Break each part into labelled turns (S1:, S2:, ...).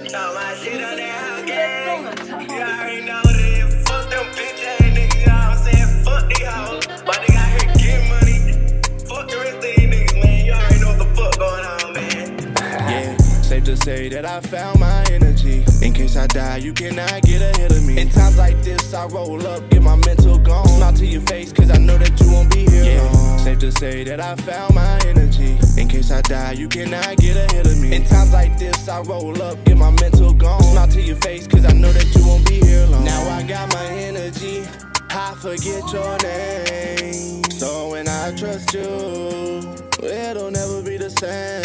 S1: Talk my shit on that game. You already know this. Fuck them bitch ass niggas, you know what I'm saying? Fuck these hoes. My nigga out here getting money. Fuck the rest of these niggas, man. You already know what the fuck going on, man.
S2: Yeah, safe to say that I found my energy. In case I die, you cannot get ahead of me. In times like this, I roll up, get my mental gone. Smile to your face, cause I know that you won't be here long. Safe to say that I found my energy. In case I die, you cannot get ahead of me. In times like this, I roll up, get my mental gone. Smile to your face, cause I know that you won't be here long. Now I got my energy, I forget your name. So when I trust you, it'll never be the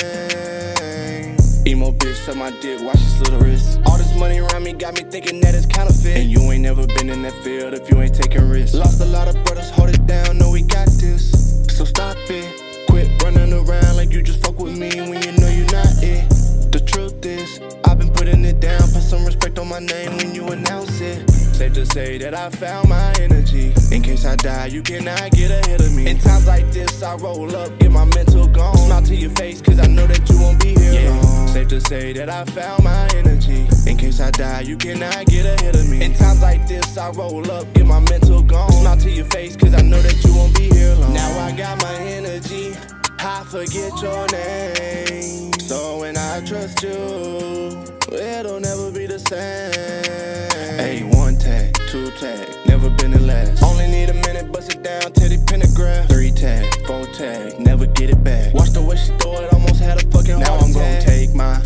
S2: same. Emo bitch, suck my dick, watch this little wrist. All this money around me got me thinking that it's counterfeit. And you ain't never been in that field if you ain't taking risks. Lost a lot of brothers, hold it down, know we got this. So stop it, quit running around like you just fuck with me when you know you're not it. The truth is, I've been putting it down, put some respect on my name when you announce it. Safe to say that I found my energy. In case I die, you cannot get ahead of me. In times like this, I roll up, get my mental gone. Smile to your face, cause I know that you won't be here long. Safe to say that I found my energy. In case I die, you cannot get ahead of me. In times like this, I roll up, get my mental gone. Smile to your face, cause I know that you won't be here long. Now I got my energy, I forget your name. So when I trust you, it'll never be the same. Hey, 1 tag, 2 tag, never been the last. Only need a minute, bust it down, Teddy Pentagraph. 3 tag, 4 tag, never get it back. Watch the way she throw it, almost had a fucking heart attack. Now I'm gonna take my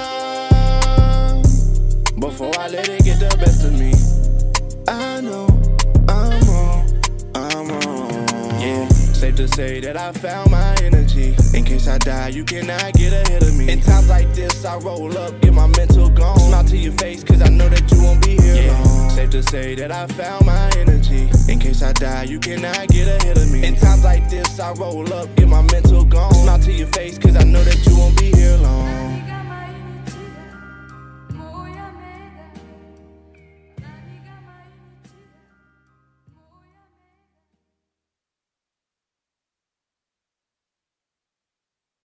S2: time before I let it get the best of me. I know I'm wrong. Yeah, safe to say that I found my energy. In case I die, you cannot get ahead of me. In times like this, I roll up, get my mental gone. Smile to your face, cause I know that you won't be here long. Safe to say that I found my energy. In case I die, you cannot get ahead of me. In times like this, I roll up, get my mental gone. Smile to your face, cause I know that you won't be here long.